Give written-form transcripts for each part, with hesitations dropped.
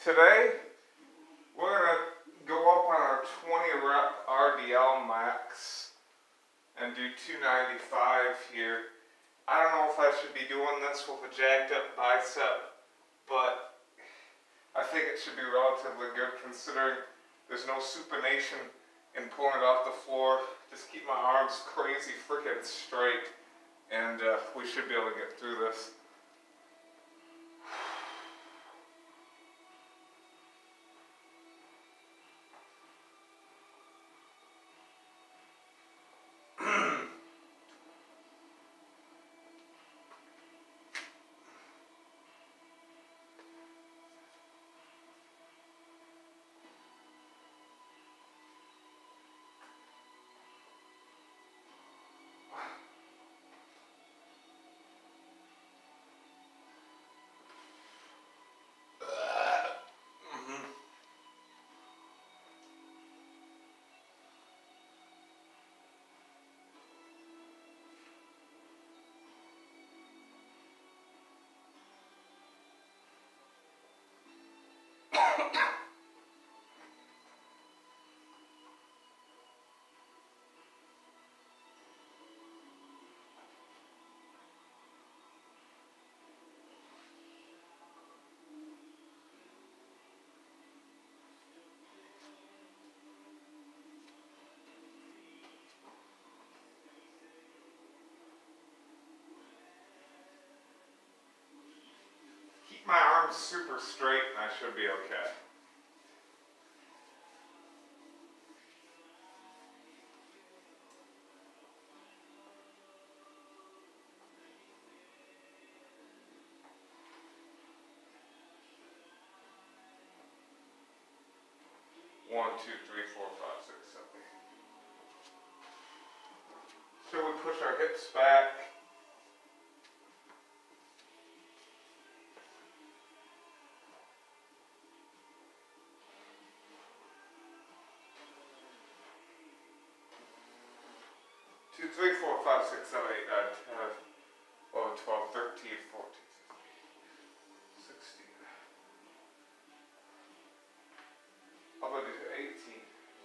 Today, we're going to go up on our 20 rep RDL max and do 295 here. I don't know if I should be doing this with a jacked up bicep, but I think it should be relatively good considering there's no supination in pulling it off the floor. Just keep my arms crazy freaking straight and we should be able to get through this. Keep my arms super straight and I should be okay. One, two, three, four, five, six, seven. So we push our hips back. Two, three, four, five, six, seven, eight, 9, 10, 11, 12, 13, 14, 15, 16. I'm going to do 18.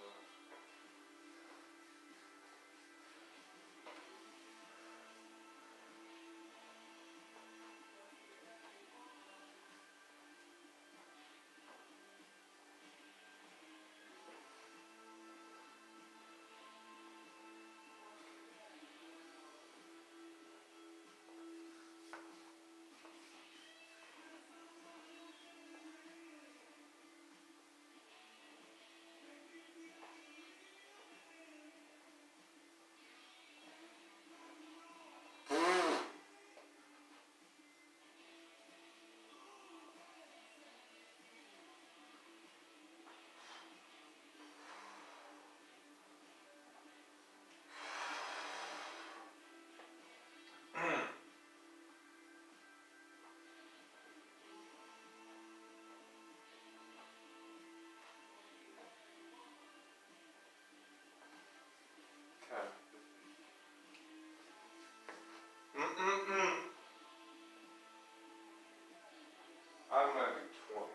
I'm going to do 20.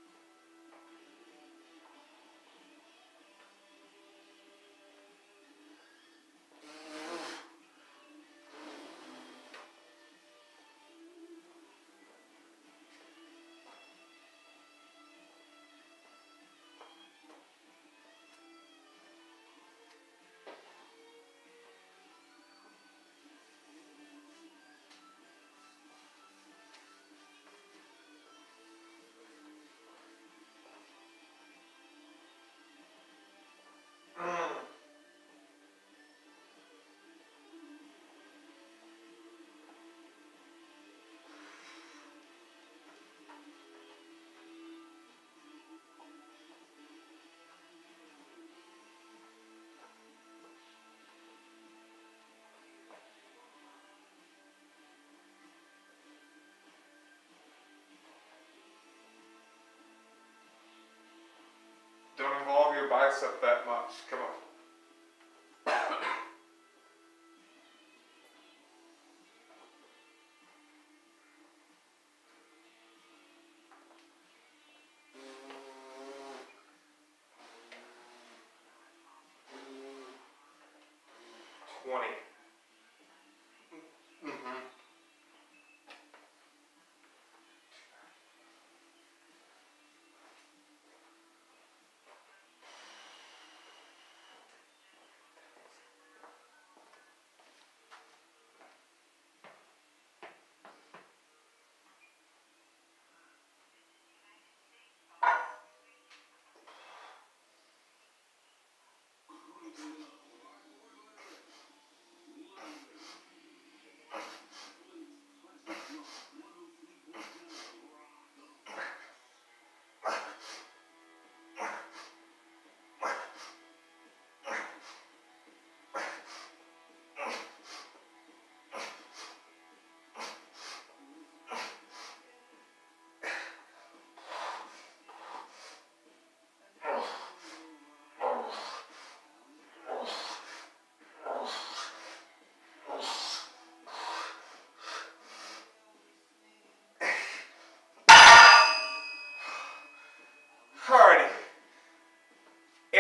Don't involve your bicep that much. Come on.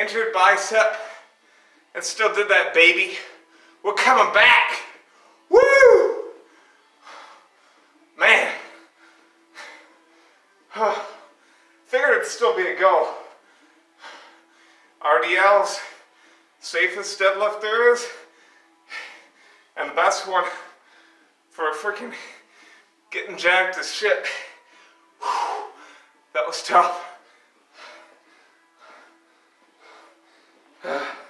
injured bicep and still did that, baby. We're coming back. Woo! Man. Figured it'd still be a go. RDL's safest deadlift there is, and the best one for a freaking getting jacked as shit. Whew, that was tough.